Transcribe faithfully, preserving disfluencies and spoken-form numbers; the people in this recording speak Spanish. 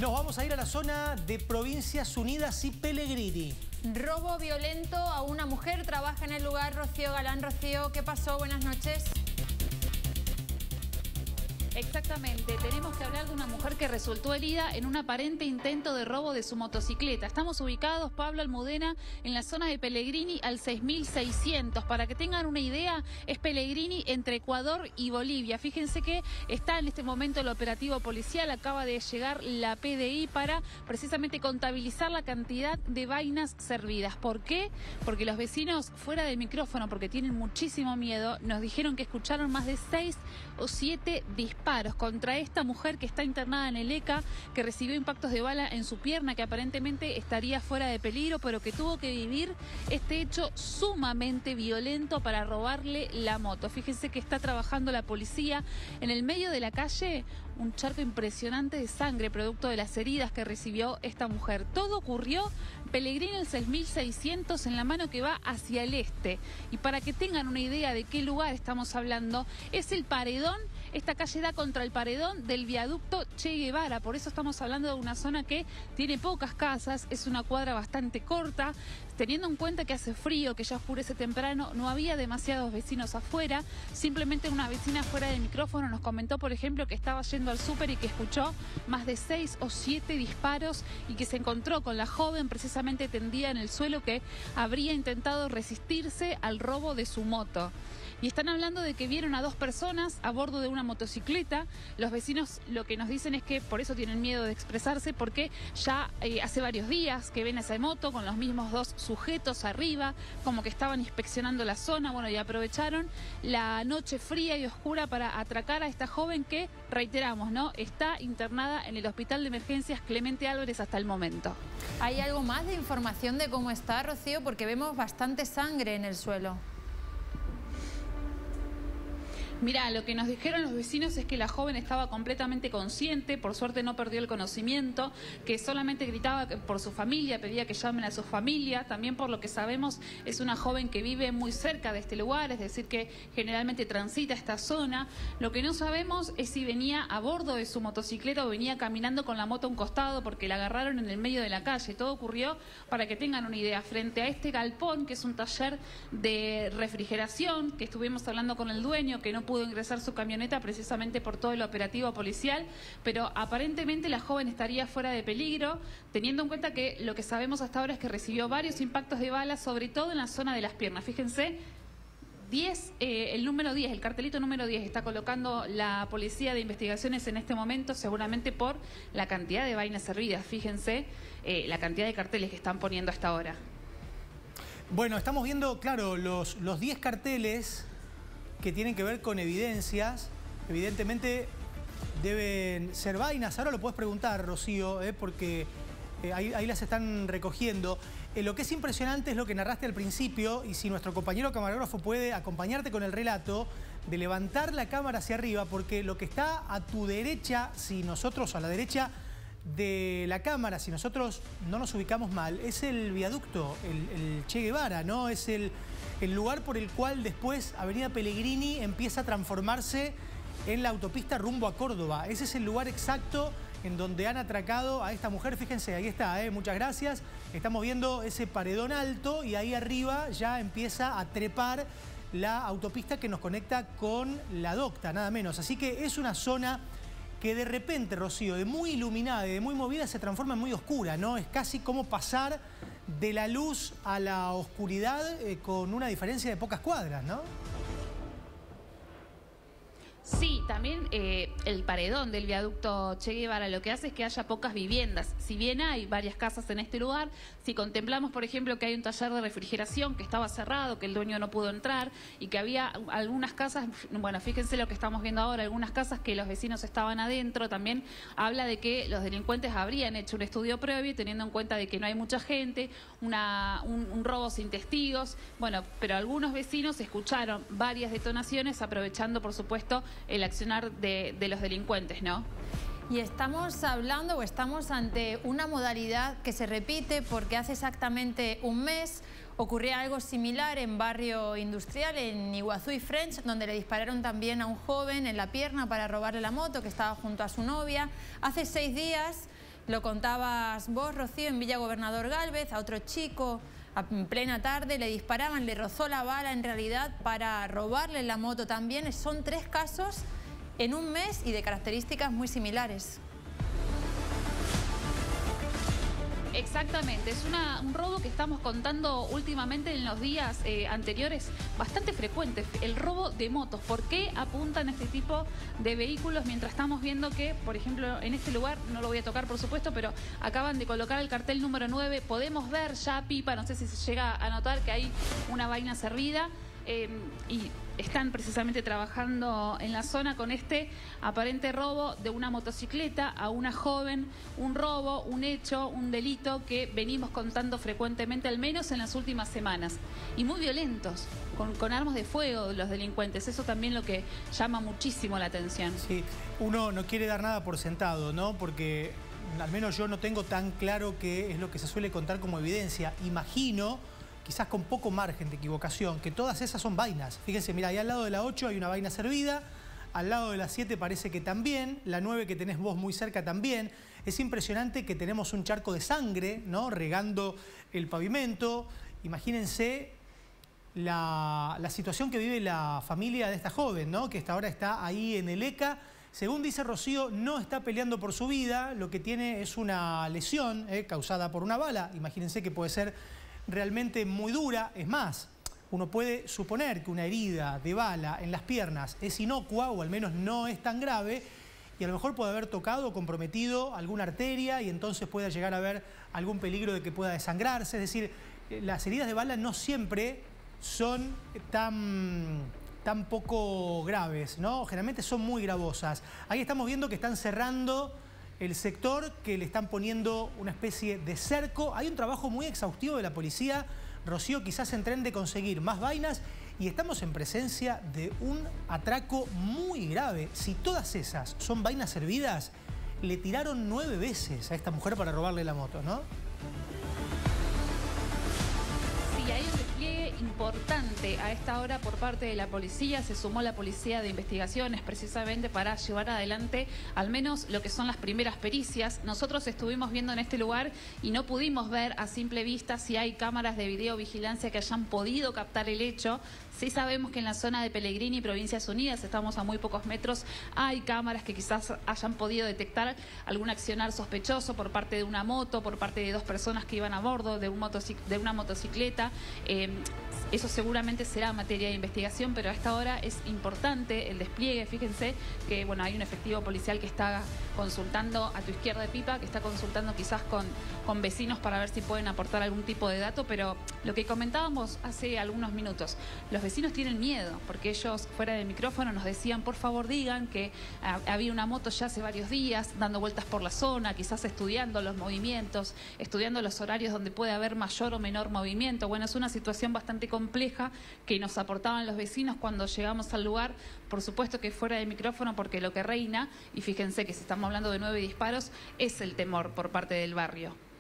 nos vamos a ir a la zona de Provincias Unidas y Pellegrini. Robo violento a una mujer, trabaja en el lugar Rocío Galán. Rocío, ¿qué pasó? Buenas noches. Exactamente, tenemos que hablar de una mujer que resultó herida en un aparente intento de robo de su motocicleta. Estamos ubicados, Pablo Almudena, en la zona de Pellegrini al seis mil seiscientos. Para que tengan una idea, es Pellegrini entre Ecuador y Bolivia. Fíjense que está en este momento el operativo policial, acaba de llegar la P D I para precisamente contabilizar la cantidad de vainas servidas. ¿Por qué? Porque los vecinos, fuera del micrófono, porque tienen muchísimo miedo, nos dijeron que escucharon más de seis o siete disparos contra esta mujer que está internada en el E C A, que recibió impactos de bala en su pierna, que aparentemente estaría fuera de peligro, pero que tuvo que vivir este hecho sumamente violento para robarle la moto. Fíjense que está trabajando la policía en el medio de la calle, un charco impresionante de sangre producto de las heridas que recibió esta mujer. Todo ocurrió en Pellegrini el seis mil seiscientos, en la mano que va hacia el este. Y para que tengan una idea de qué lugar estamos hablando, es el paredón. Esta calle da contra el paredón del viaducto Che Guevara, por eso estamos hablando de una zona que tiene pocas casas, es una cuadra bastante corta, teniendo en cuenta que hace frío, que ya oscurece temprano, no había demasiados vecinos afuera. Simplemente una vecina fuera del micrófono nos comentó, por ejemplo, que estaba yendo al súper y que escuchó más de seis o siete disparos y que se encontró con la joven precisamente tendida en el suelo, que habría intentado resistirse al robo de su moto. Y están hablando de que vieron a dos personas a bordo de una motocicleta. Los vecinos lo que nos dicen es que por eso tienen miedo de expresarse, porque ya eh, hace varios días que ven esa moto con los mismos dos sujetos arriba, como que estaban inspeccionando la zona. Bueno, y aprovecharon la noche fría y oscura para atracar a esta joven que, reiteramos, ¿no?, está internada en el Hospital de Emergencias Clemente Álvarez hasta el momento. ¿Hay algo más de información de cómo está, Rocío? Porque vemos bastante sangre en el suelo. Mirá, lo que nos dijeron los vecinos es que la joven estaba completamente consciente, por suerte no perdió el conocimiento, que solamente gritaba por su familia, pedía que llamen a su familia. También, por lo que sabemos, es una joven que vive muy cerca de este lugar, es decir, que generalmente transita esta zona. Lo que no sabemos es si venía a bordo de su motocicleta o venía caminando con la moto a un costado, porque la agarraron en el medio de la calle. Todo ocurrió, para que tengan una idea, frente a este galpón, que es un taller de refrigeración, que estuvimos hablando con el dueño, que no pudo pudo ingresar su camioneta precisamente por todo el operativo policial, pero aparentemente la joven estaría fuera de peligro, teniendo en cuenta que lo que sabemos hasta ahora es que recibió varios impactos de bala, sobre todo en la zona de las piernas. Fíjense, diez, eh, el número diez, el cartelito número diez está colocando la Policía de Investigaciones en este momento, seguramente por la cantidad de vainas servidas. Fíjense eh, la cantidad de carteles que están poniendo hasta ahora. Bueno, estamos viendo, claro, los los diez carteles que tienen que ver con evidencias. Evidentemente deben ser vainas. Ahora lo puedes preguntar, Rocío, eh, porque eh, ahí, ahí las están recogiendo. Eh, lo que es impresionante es lo que narraste al principio, y si nuestro compañero camarógrafo puede acompañarte con el relato, de levantar la cámara hacia arriba, porque lo que está a tu derecha, si nosotros a la derecha de la cámara, si nosotros no nos ubicamos mal, es el viaducto, el, el Che Guevara, ¿no? Es el, el lugar por el cual después Avenida Pellegrini empieza a transformarse en la autopista rumbo a Córdoba. Ese es el lugar exacto en donde han atracado a esta mujer. Fíjense, ahí está, ¿eh? Muchas gracias. Estamos viendo ese paredón alto y ahí arriba ya empieza a trepar la autopista que nos conecta con la Docta, nada menos. Así que es una zona que de repente, Rocío, de muy iluminada y de muy movida, se transforma en muy oscura, ¿no? Es casi como pasar de la luz a la oscuridad eh, con una diferencia de pocas cuadras, ¿no? Sí, también eh, el paredón del viaducto Che Guevara lo que hace es que haya pocas viviendas. Si bien hay varias casas en este lugar, si contemplamos, por ejemplo, que hay un taller de refrigeración que estaba cerrado, que el dueño no pudo entrar y que había algunas casas, bueno, fíjense lo que estamos viendo ahora, algunas casas que los vecinos estaban adentro, también habla de que los delincuentes habrían hecho un estudio previo, teniendo en cuenta de que no hay mucha gente, una, un, un robo sin testigos, bueno, pero algunos vecinos escucharon varias detonaciones, aprovechando, por supuesto, el accionar de, de los delincuentes, ¿no? Y estamos hablando o estamos ante una modalidad que se repite porque hace exactamente un mes ocurría algo similar en Barrio Industrial, en Iguazú y French, donde le dispararon también a un joven en la pierna para robarle la moto que estaba junto a su novia. Hace seis días Lo contabas vos, Rocío, en Villa Gobernador Gálvez, a otro chico a plena tarde le disparaban, le rozó la bala en realidad para robarle la moto también. Son tres casos en un mes y de características muy similares. Exactamente, es una, un robo que estamos contando últimamente en los días eh, anteriores, bastante frecuente, el robo de motos. ¿Por qué apuntan a este tipo de vehículos mientras estamos viendo que, por ejemplo, en este lugar, no lo voy a tocar por supuesto, pero acaban de colocar el cartel número nueve, podemos ver ya, Pipa, no sé si se llega a notar que hay una vaina servida. Eh, y están precisamente trabajando en la zona con este aparente robo de una motocicleta a una joven, un robo, un hecho, un delito que venimos contando frecuentemente, al menos en las últimas semanas, y muy violentos, con, con armas de fuego los delincuentes. Eso también lo que llama muchísimo la atención. Sí, uno no quiere dar nada por sentado, ¿no? Porque al menos yo no tengo tan claro qué es lo que se suele contar como evidencia. Imagino, quizás con poco margen de equivocación, que todas esas son vainas. Fíjense, mira, ahí al lado de la ocho hay una vaina servida, al lado de la siete parece que también, la nueve que tenés vos muy cerca también. Es impresionante que tenemos un charco de sangre, ¿no?, regando el pavimento. Imagínense la, la situación que vive la familia de esta joven, ¿no?, que hasta ahora está ahí en el E C A. Según dice Rocío, no está peleando por su vida, lo que tiene es una lesión eh, causada por una bala. Imagínense que puede ser realmente muy dura. Es más, uno puede suponer que una herida de bala en las piernas es inocua, o al menos no es tan grave, y a lo mejor puede haber tocado o comprometido alguna arteria y entonces pueda llegar a haber algún peligro de que pueda desangrarse. Es decir, las heridas de bala no siempre son tan, tan poco graves, ¿no? Generalmente son muy gravosas. Ahí estamos viendo que están cerrando el sector, que le están poniendo una especie de cerco. Hay un trabajo muy exhaustivo de la policía, Rocío, quizás en tren de conseguir más vainas, y estamos en presencia de un atraco muy grave. Si todas esas son vainas servidas, le tiraron nueve veces a esta mujer para robarle la moto, ¿no? Sí, hay un despliegue importante a esta hora por parte de la policía. Se sumó la policía de investigaciones precisamente para llevar adelante al menos lo que son las primeras pericias. Nosotros estuvimos viendo en este lugar y no pudimos ver a simple vista si hay cámaras de videovigilancia que hayan podido captar el hecho. Sí sabemos que en la zona de Pellegrini y Provincias Unidas, estamos a muy pocos metros, hay cámaras que quizás hayan podido detectar algún accionar sospechoso por parte de una moto, por parte de dos personas que iban a bordo de, un motocic de una motocicleta. Eh, eso seguramente será materia de investigación, pero a esta hora es importante el despliegue. Fíjense que bueno, hay un efectivo policial que está consultando a tu izquierda, Pipa, que está consultando quizás con, con vecinos para ver si pueden aportar algún tipo de dato, pero lo que comentábamos hace algunos minutos, los vecinos tienen miedo, porque ellos fuera del micrófono nos decían, por favor digan que a, había una moto ya hace varios días dando vueltas por la zona, quizás estudiando los movimientos, estudiando los horarios donde puede haber mayor o menor movimiento. Bueno, es una situación bastante compleja que nos aportaban los vecinos cuando llegamos al lugar, por supuesto que fuera del micrófono, porque lo que reina, y fíjense que si estamos hablando de nueve disparos, es el temor por parte del barrio.